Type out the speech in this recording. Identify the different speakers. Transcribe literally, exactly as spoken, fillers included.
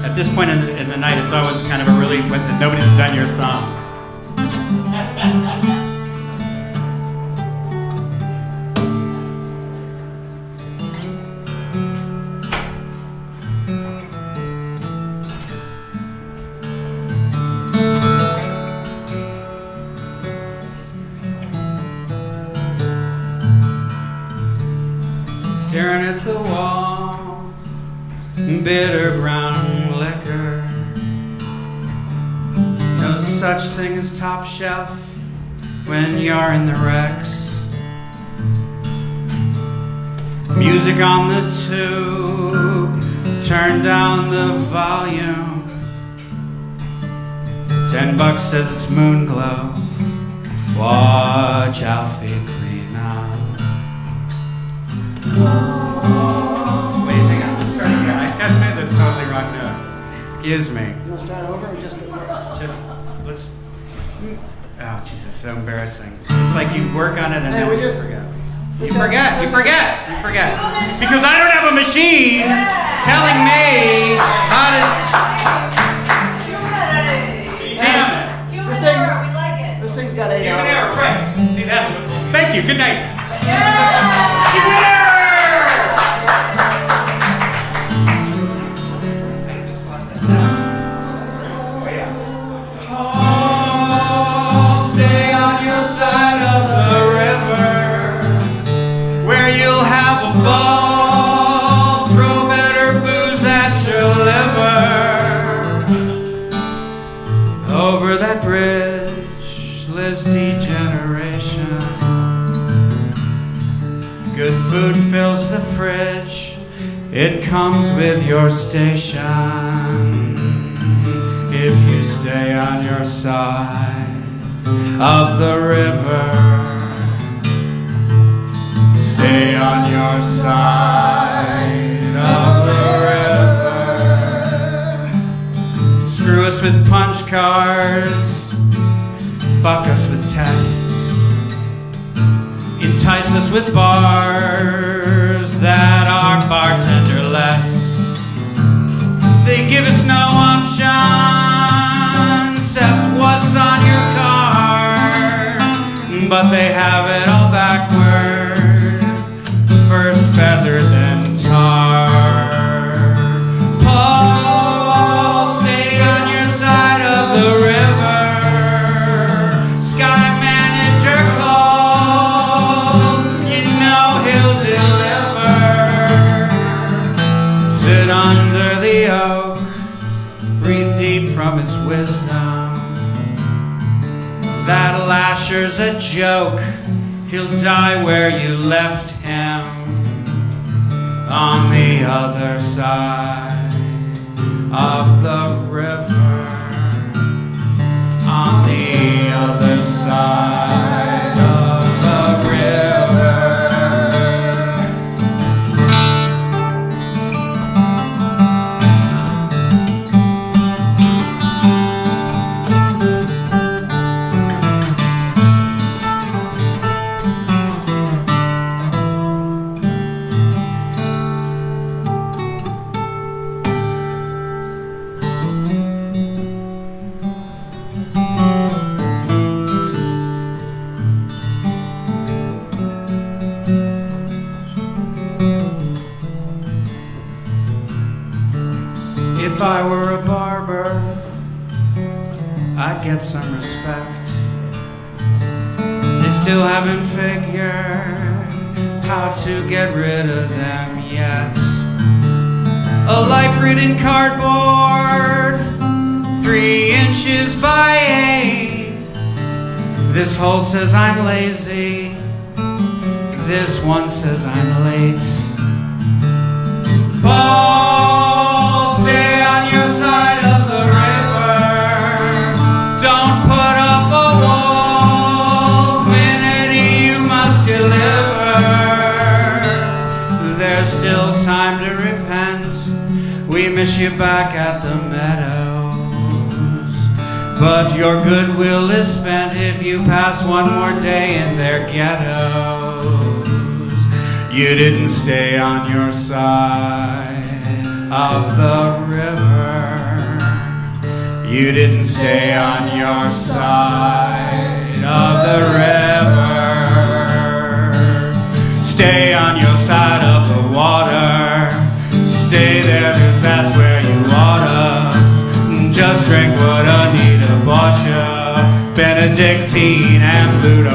Speaker 1: at this point in the, in the night, it's always kind of a relief when nobody's done your song. Staring at the wall, bitter brown liquor. No such thing as top shelf when you're in the Rex. Music on the tube, turn down the volume. Ten bucks says it's moon glow. Watch Alfie clean up. Wait, hang on, let's start again. I had made the totally wrong note. Excuse me.
Speaker 2: You want to start over or just
Speaker 1: Just, let's, oh, Jesus, so embarrassing. It's like you work on it and
Speaker 2: hey,
Speaker 1: then
Speaker 2: we
Speaker 1: you
Speaker 2: just,
Speaker 1: forget. You
Speaker 2: has,
Speaker 1: forget, you forget, you forget. Because I don't have a machine
Speaker 3: yeah.
Speaker 1: telling me how to... Damn it.
Speaker 3: Human
Speaker 2: This thing-
Speaker 3: error, we like it.
Speaker 2: this thing's got eight
Speaker 1: Human
Speaker 2: hours.
Speaker 1: error, right. See, that's... Thank you, good night.
Speaker 3: Yeah.
Speaker 1: Human error! I just lost that now. Oh, yeah. Oh, stay on your side of the river, where you'll have a ball, throw better booze at your liver. Over that bridge lives degeneration. Good food fills the fridge, it comes with your station. If you stay on your side of the river, stay on your side of the river. Screw us with punch cards, fuck us with tests, entice us with bars that are bartenderless. They give us no option except what's on your card, but they have it all backward, first feather then tar. Paul, stay on your side of the river. Sky manager calls, you know he'll deliver. Sit under the oak, breathe deep from its wisdom. That lasher's a joke, he'll die where you left him, on the other side of the river, on the other side of the river. If I were a barber, I'd get some respect. They still haven't figured how to get rid of them yet. A life written cardboard, three inches by eight. This hole says I'm lazy, this one says I'm late. Paul, stay on your side of the river. Don't put up a wall. Infinity, you must deliver. There's still time to repent. We miss you back at the meadows, but your goodwill is spent if you pass one more day in their ghettos. You didn't stay on your side of the river. You didn't stay on your side of the river. Stay on your side of the water. Stay there, cause that's where you oughta. Just drink what Anita bought ya, Benedictine and Buddha.